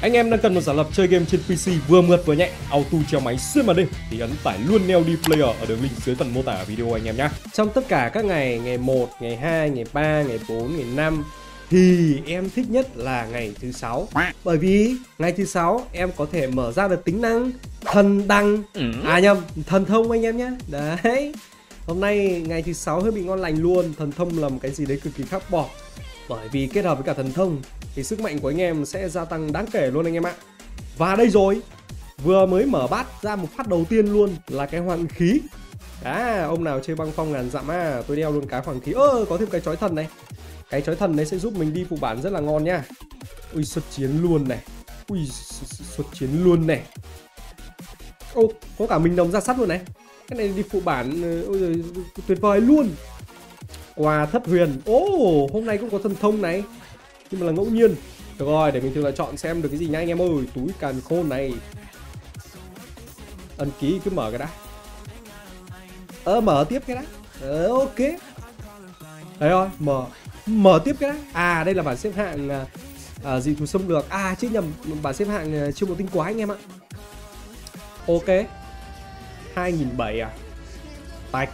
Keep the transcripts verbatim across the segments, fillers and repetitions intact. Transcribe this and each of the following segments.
Anh em đang cần một giả lập chơi game trên pê xê vừa mượt vừa nhẹ, auto treo máy xuyên màn đêm thì ấn tải luôn Neo D Player ở đường link dưới phần mô tả video anh em nhé. Trong tất cả các ngày, ngày một, ngày hai, ngày ba, ngày bốn, ngày năm thì em thích nhất là ngày thứ sáu. Bởi vì ngày thứ sáu em có thể mở ra được tính năng thần đăng, à nhầm, thần thông anh em nhé. Đấy. Hôm nay ngày thứ sáu hơi bị ngon lành luôn. Thần thông là một cái gì đấy cực kỳ khác bỏ. Bởi vì kết hợp với cả thần thông thì sức mạnh của anh em sẽ gia tăng đáng kể luôn anh em ạ. Và đây rồi, vừa mới mở bát ra một phát đầu tiên luôn là cái hoàn khí. À, ông nào chơi băng phong ngàn dặm à, tôi đeo luôn cái hoàn khí. Ơ, có thêm cái chói thần này. Cái chói thần đấy sẽ giúp mình đi phụ bản rất là ngon nhá. Ui, xuất chiến luôn này. Ui, xuất chiến luôn này. Ô, có cả mình đồng ra sắt luôn này. Cái này đi phụ bản, ôi giời, tuyệt vời luôn. Quà thất huyền. Ồ, oh, hôm nay cũng có thần thông này. Nhưng mà là ngẫu nhiên. Được rồi, để mình thử là chọn xem được cái gì nha anh em ơi. Túi càn khôn này. Ấn ký cứ mở cái đã. Ờ, mở tiếp cái đã. Ờ, ok. Đấy rồi, mở. Mở tiếp cái đã. À, đây là bảng xếp hạng à, à, dị thú xâm lược. À, chứ nhầm, bảng xếp hạng à, chiêu mộ tinh quái anh em ạ. Ok. hai nghìn bảy trăm à. Tạch.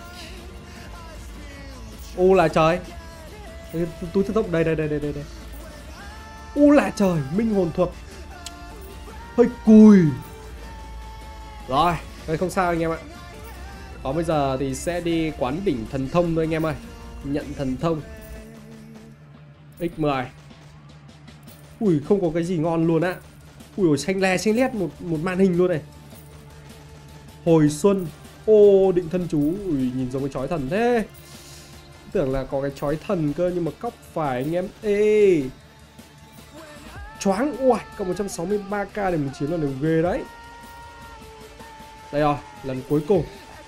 U là trời. Túi thần thông đây đây đây đây đây. U là trời, minh hồn thuật. Hơi cùi. Rồi, đây không sao anh em ạ. Còn bây giờ thì sẽ đi quán đỉnh thần thông thôi anh em ơi. Nhận thần thông nhân mười. Ui, không có cái gì ngon luôn á. Ui, ôi, xanh le xanh lét một, một màn hình luôn này. Hồi xuân. Ô, định thân chú. Ui, nhìn giống cái chói thần thế. Tưởng là có cái chói thần cơ nhưng mà cóc phải anh em. Ê, choáng. Ui, cộng một trăm sáu mươi ba k để mình chiến là đều ghê đấy. Đây rồi, lần cuối cùng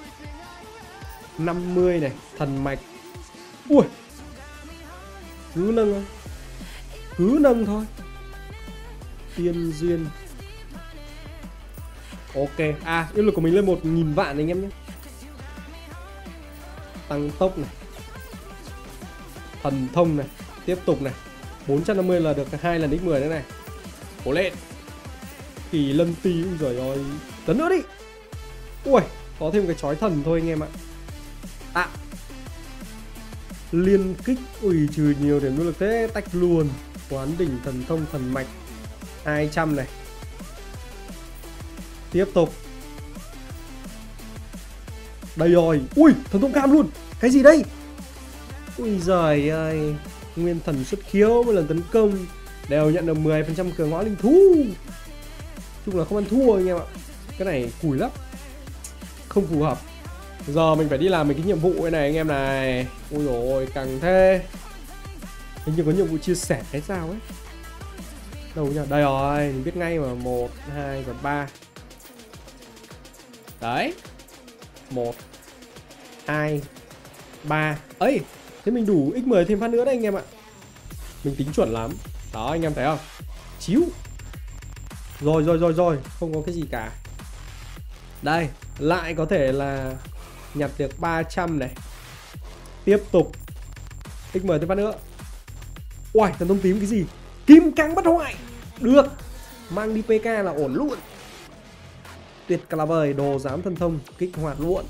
năm mươi này, thần mạch. Ui, cứ nâng thôi, cứ nâng thôi. Tiên duyên. Ok, à, yêu lực của mình lên một nghìn vạn anh em nhé. Tăng tốc này, thần thông này, tiếp tục này, bốn trăm năm mươi là được hai lần nhân mười nữa này. Cố lên. Kỳ lân tí, ui giời ơi. Tấn nữa đi. Ui, có thêm cái chói thần thôi anh em ạ. À, liên kích. Ui, trừ nhiều điểm nỗ lực thế. Tách luôn. Quán đỉnh thần thông thần mạch hai trăm này. Tiếp tục. Đây rồi. Ui, thần thông cam luôn. Cái gì đây? Ui giời ơi. Nguyên thần xuất khiếu một lần tấn công đều nhận được mười phần trăm cường hóa linh thú. Chung là không ăn thua anh em ạ. Cái này cùi lắm, không phù hợp. Giờ mình phải đi làm mấy cái nhiệm vụ cái này anh em này. Ui dồi ôi, càng thế. Hình như có nhiệm vụ chia sẻ hay sao ấy. Đâu nhỉ? Đây rồi, mình biết ngay mà. Một, hai và ba. Đấy. Một, hai, ba. Ấy, thế mình đủ nhân mười thêm phát nữa đấy anh em ạ. Mình tính chuẩn lắm. Đó anh em thấy không? Chíu. Rồi rồi rồi rồi, không có cái gì cả. Đây, lại có thể là nhặt được ba trăm này. Tiếp tục nhân mười thêm phát nữa. Uầy, thần thông tím cái gì? Kim cang bất hoại. Được. Mang đi pê ca là ổn luôn. Tuyệt cả là vời, đồ giám thần thông kích hoạt luôn.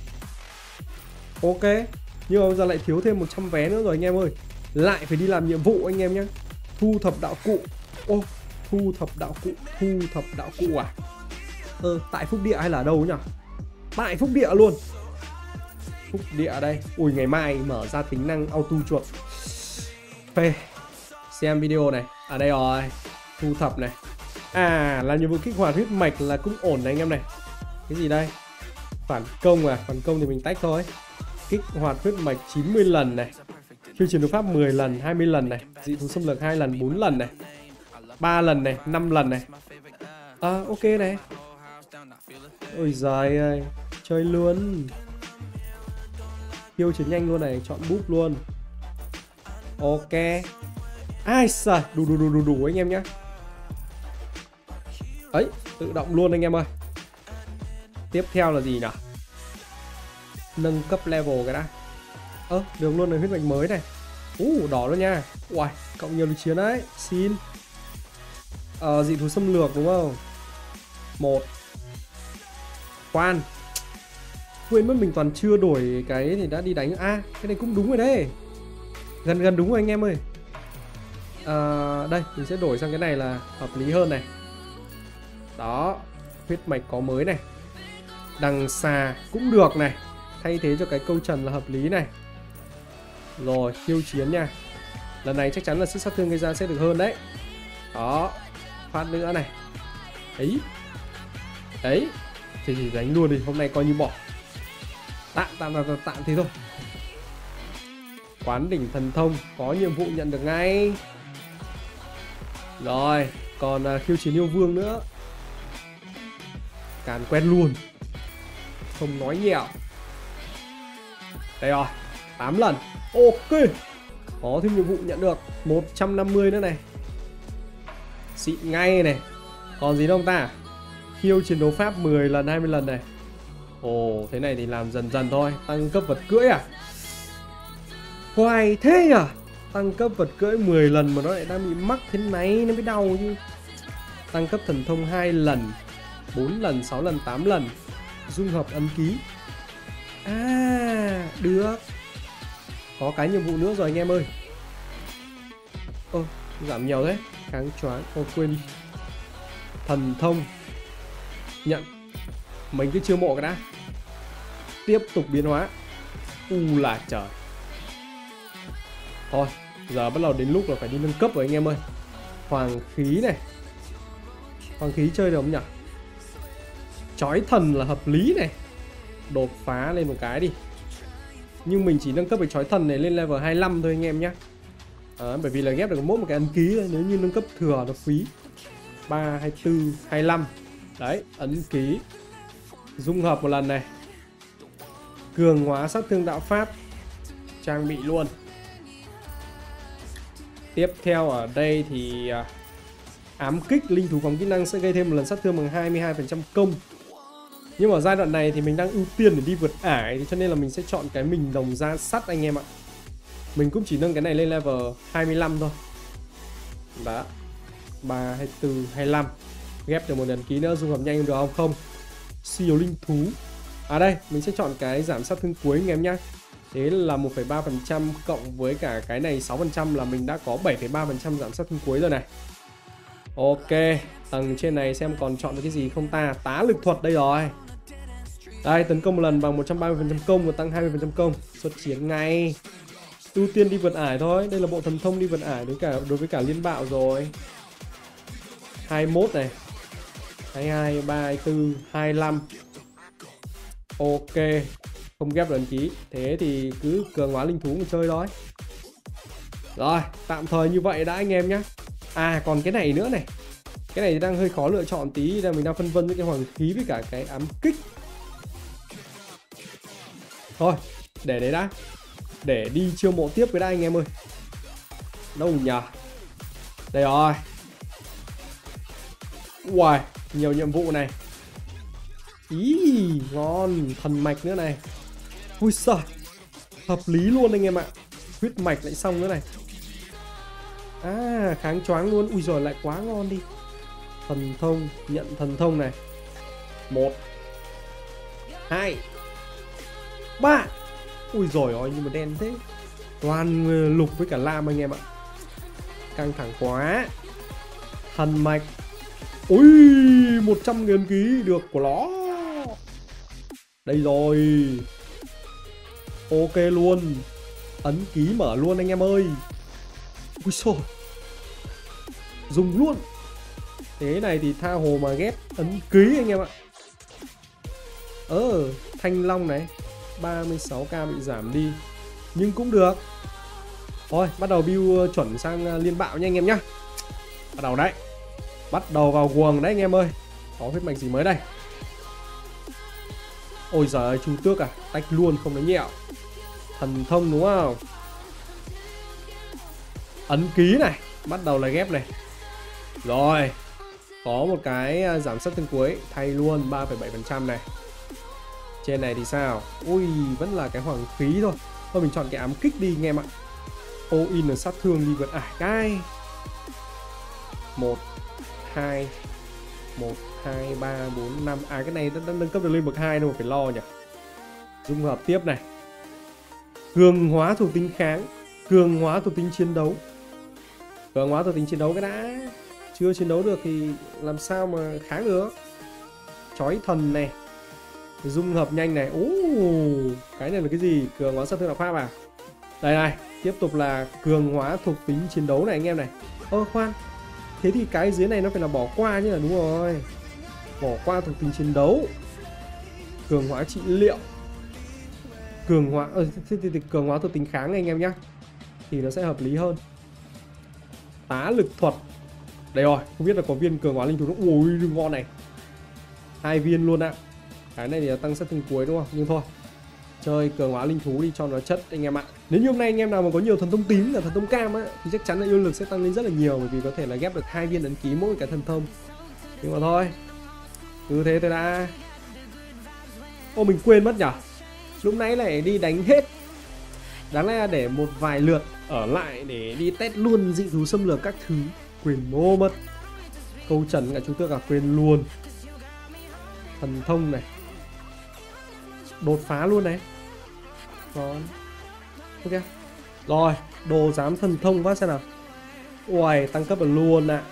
Ok. Nhưng mà bây giờ lại thiếu thêm một trăm vé nữa rồi anh em ơi. Lại phải đi làm nhiệm vụ anh em nhé. Thu thập đạo cụ. Ô, thu thập đạo cụ. Thu thập đạo cụ à? Ờ, tại Phúc Địa hay là ở đâu nhỉ? Tại Phúc Địa luôn. Phúc Địa đây. Ui, ngày mai mở ra tính năng auto chuột. Phê. Xem video này. À đây rồi. Thu thập này. À, là nhiệm vụ kích hoạt huyết mạch là cũng ổn này anh em này. Cái gì đây? Phản công à? Phản công thì mình tách thôi. Kích hoạt huyết mạch chín mươi lần này. Khiêu chiến đấu pháp mười lần, hai mươi lần này. Dị thú xâm lược hai lần, bốn lần này. ba lần này, năm lần này. À, ok này. Ôi giời ơi, chơi luôn. Khiêu chiến nhanh luôn này, chọn búp luôn. Ok. Ai giời, đủ đủ đủ đủ đủ anh em nhá. Ấy, tự động luôn anh em ơi. Tiếp theo là gì nhỉ? Nâng cấp level cái đã. Ơ, à, được luôn là huyết mạch mới này. Ú, uh, đỏ luôn nha. Uầy, cộng nhiều lực chiến đấy. Xin. Ờ, dị thú xâm lược đúng không? Một. Khoan. Quên mất mình toàn chưa đổi cái thì đã đi đánh. À, cái này cũng đúng rồi đấy. Gần gần đúng rồi anh em ơi. À, đây, mình sẽ đổi sang cái này là hợp lý hơn này. Đó, huyết mạch có mới này. Đằng xà cũng được này. Thay thế cho cái câu trần là hợp lý này. Rồi, khiêu chiến nha. Lần này chắc chắn là sức sát thương gây ra sẽ được hơn đấy. Đó, phát nữa này. Đấy. Đấy. Thì chỉ đánh luôn đi, hôm nay coi như bỏ. Tạm, tạm, tạm, tạm thế thôi. Quán đỉnh thần thông, có nhiệm vụ nhận được ngay. Rồi, còn uh, khiêu chiến yêu vương nữa. Càn quen luôn. Không nói nhẹo. Đây rồi, tám lần. Ok. Có thêm nhiệm vụ nhận được một trăm năm mươi nữa này. Xịn ngay này. Còn gì đâu không ta? Khiêu chiến đấu pháp mười lần, hai mươi lần này. Ồ, thế này thì làm dần dần thôi. Tăng cấp vật cưỡi à? Hoài thế à? Tăng cấp vật cưỡi mười lần mà nó lại đang bị mắc thế này, nó mới đau chứ. Tăng cấp thần thông hai lần, bốn lần, sáu lần, tám lần. Dung hợp ấn ký. À, được. Có cái nhiệm vụ nữa rồi anh em ơi. Ơ, oh, giảm nhiều thế. Kháng choáng, ô quên đi. Thần thông. Nhận. Mình cứ chiêu mộ cái đã. Tiếp tục biến hóa. U là trời. Thôi, giờ bắt đầu đến lúc là phải đi nâng cấp rồi anh em ơi. Hoàng khí này. Hoàng khí chơi được không nhỉ? Chói thần là hợp lý này. Đột phá lên một cái đi. Nhưng mình chỉ nâng cấp cái chói thần này lên level hai mươi lăm thôi anh em nhé. À, bởi vì là ghép được mỗi một cái ấn ký thôi. Nếu như nâng cấp thừa nó phí. Ba, hai mươi tư, hai mươi lăm. Đấy, ấn ký. Dung hợp một lần này. Cường hóa sát thương đạo pháp. Trang bị luôn. Tiếp theo ở đây thì ám kích linh thú phóng kỹ năng sẽ gây thêm một lần sát thương bằng hai mươi hai phần trăm công. Nhưng mà ở giai đoạn này thì mình đang ưu tiên để đi vượt ải, thì cho nên là mình sẽ chọn cái mình đồng da sắt anh em ạ. Mình cũng chỉ nâng cái này lên level hai mươi lăm thôi. Đó. ba, hai mươi tư, hai mươi lăm. Ghép được một lần ký nữa, dung hợp nhanh được không? Không. Siêu linh thú. À đây, mình sẽ chọn cái giảm sát thương cuối anh em nhé. Thế là một phẩy ba phần trăm cộng với cả cái này sáu phần trăm là mình đã có bảy phẩy ba phần trăm giảm sát thương cuối rồi này. Ok, tầng trên này xem còn chọn được cái gì không ta. Tá lực thuật đây rồi. Đây, tấn công một lần bằng một trăm ba mươi phần trăm công và tăng hai mươi phần trăm công. Xuất chiến ngay. Ưu tiên đi vượt ải thôi. Đây là bộ thần thông đi vượt ải đối, cả, đối với cả liên bạo rồi. hai mươi mốt này. hai mươi hai, ba, hai mươi tư, hai mươi lăm. Ok. Không ghép được ấn ký. Thế thì cứ cường hóa linh thú mà chơi thôi. Rồi, tạm thời như vậy đã anh em nhé. À, còn cái này nữa này. Cái này đang hơi khó lựa chọn tí. Đang mình đang phân vân với cái hoàng khí với cả cái ám kích. Thôi, để đấy đã. Để đi chiêu mộ tiếp với đã anh em ơi. Đâu nhờ. Đây rồi. Uầy, nhiều nhiệm vụ này. Ý, ngon. Thần mạch nữa này. Ui giời, hợp lý luôn anh em ạ. Huyết mạch lại xong nữa này. À, kháng choáng luôn. Ui giời, lại quá ngon đi. Thần thông, nhận thần thông này. Một, hai, ba. Ui giời ơi, nhưng mà đen thế. Toàn lục với cả lam anh em ạ. Căng thẳng quá. Thần mạch. Ui, một trăm nghìn ký được của nó. Đây rồi. Ok luôn. Ấn ký mở luôn anh em ơi. Ui xôi. Dùng luôn. Thế này thì tha hồ mà ghép ấn ký anh em ạ. Ờ, thanh long này. ba mươi sáu k bị giảm đi. Nhưng cũng được. Thôi, bắt đầu build chuẩn sang liên bạo nha anh em nhá. Bắt đầu đấy. Bắt đầu vào guồng đấy anh em ơi. Có huyết mạch gì mới đây? Ôi giời ơi, Chu Tước à. Tách luôn không nói nhẹo. Thần thông đúng không? Ấn ký này. Bắt đầu là ghép này. Rồi. Có một cái giảm sát thương cuối. Thay luôn ba phẩy bảy phần trăm này. Trên này thì sao? Ui, vẫn là cái hoàng khí thôi. Thôi mình chọn cái ám kích đi anh em ạ. All in là sát thương đi vượt ải cái. Một, hai. một, hai, ba, bốn, năm. À cái này đã nâng cấp được lên bậc hai đâu mà phải lo nhỉ. Dung hợp tiếp này. Cường hóa thuộc tính kháng, cường hóa thuộc tính chiến đấu. Cường hóa thuộc tính chiến đấu cái đã. Chưa chiến đấu được thì làm sao mà kháng được. Chói thần này. Dung hợp nhanh này. Ồ, cái này là cái gì? Cường hóa sát thương đạo pháp à? Đây này, tiếp tục là cường hóa thuộc tính chiến đấu này anh em này. Ơ khoan, thế thì cái dưới này nó phải là bỏ qua chứ là đúng rồi. Bỏ qua thuộc tính chiến đấu. Cường hóa trị liệu. Cường hóa ờ, thì, thì, thì, cường hóa thuộc tính kháng này anh em nhé. Thì nó sẽ hợp lý hơn. Tá lực thuật. Đây rồi, không biết là có viên cường hóa linh thú nó. Ui ngon này. Hai viên luôn ạ. À. Cái này thì là tăng sát thương cuối đúng không? Nhưng thôi, chơi cường hóa linh thú đi cho nó chất anh em ạ. Nếu như hôm nay anh em nào mà có nhiều thần thông tím và thần thông cam á thì chắc chắn là yêu lực sẽ tăng lên rất là nhiều, bởi vì có thể là ghép được hai viên ấn ký mỗi cái thần thông. Nhưng mà thôi, cứ thế thôi đã. Ô mình quên mất nhở, lúc nãy lại đi đánh hết. Đáng lẽ là để một vài lượt ở lại để đi test luôn dị thú xâm lược các thứ. Quên mô mất. Câu trần cả chú tước cả quên luôn. Thần thông này. Đột phá luôn này. Rồi. Ok. Rồi, đồ giám thần thông phát xem nào. Uầy, tăng cấp được luôn ạ. À.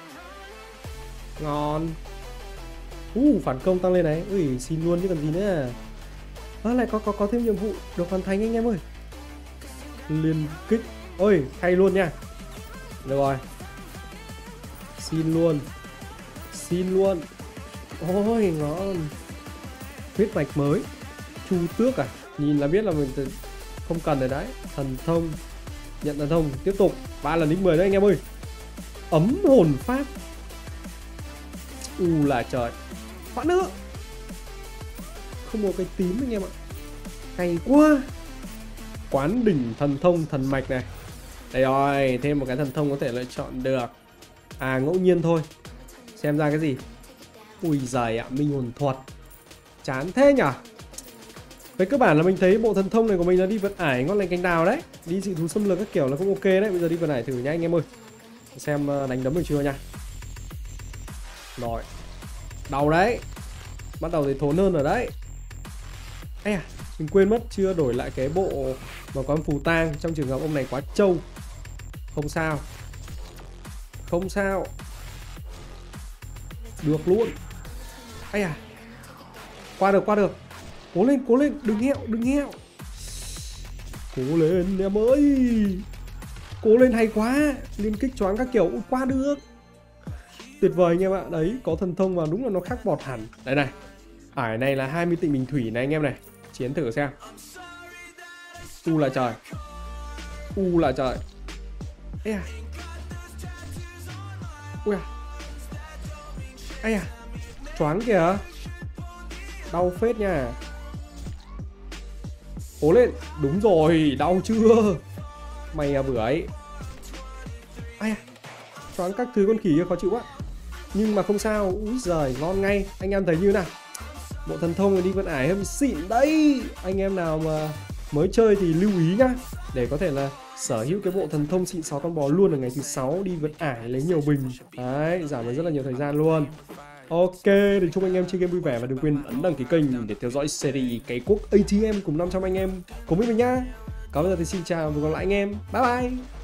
Ngon. Uh, phản công tăng lên này. Ui, xin luôn chứ còn gì nữa. À, lại có có có thêm nhiệm vụ được hoàn thành anh em ơi. Liên kích. Ôi, hay luôn nha. Được rồi. Xin luôn. Xin luôn. Ôi, ngon. Huyết mạch mới. Chu tước à? Nhìn là biết là mình không cần rồi đấy. Thần thông. Nhận thần thông. Tiếp tục. ba lần đến mười đấy anh em ơi. Ấm hồn pháp. U là trời. Phát nữa. Không có cái tím anh em ạ. Hay quá. Quán đỉnh thần thông thần mạch này. Đây rồi. Thêm một cái thần thông có thể lựa chọn được. À ngẫu nhiên thôi. Xem ra cái gì. Ui giời ạ. Minh hồn thuật. Chán thế nhở. Với cơ bản là mình thấy bộ thần thông này của mình là đi vận ải ngon lành cánh đào đấy. Đi dị thú xâm lược các kiểu là cũng ok đấy. Bây giờ đi vận ải thử nha anh em ơi. Xem đánh đấm được chưa nha. Rồi. Đau đấy. Bắt đầu thấy thốn hơn rồi đấy. Ây à, mình quên mất chưa đổi lại cái bộ mà có phù tang. Trong trường hợp ông này quá trâu. Không sao. Không sao. Được luôn. Ây à. Qua được, qua được. Cố lên, cố lên, đừng hẹo, đừng hẹo. Cố lên em ơi. Cố lên hay quá. Liên kích choáng các kiểu, ui qua được. Tuyệt vời anh em ạ. Đấy, có thần thông mà đúng là nó khác bọt hẳn. Đây này. Ải này là hai mươi tịnh bình thủy này anh em này. Chiến thử xem. U là trời. U là trời. Ây à. Ui à. Ây à. Choáng kìa. Đau phết nha. Cố lên. Đúng rồi. Đau chưa. Mày à bữa ấy. Ai à. Choáng các thứ con khỉ kia khó chịu quá. Nhưng mà không sao. Úi giời ngon ngay. Anh em thấy như nào. Bộ thần thông này đi vận ải hơi xịn đấy. Anh em nào mà mới chơi thì lưu ý nhá. Để có thể là sở hữu cái bộ thần thông xịn xó con bò luôn ở ngày thứ sáu. Đi vận ải lấy nhiều bình. Đấy. Giảm được rất là nhiều thời gian luôn. Ok, thì chúc anh em chơi game vui vẻ và đừng quên ấn đăng ký kênh để theo dõi series Cái Quốc a tê em cùng năm trăm anh em cùng với mình nhá. Còn bây giờ thì xin chào và gặp lại anh em. Bye bye.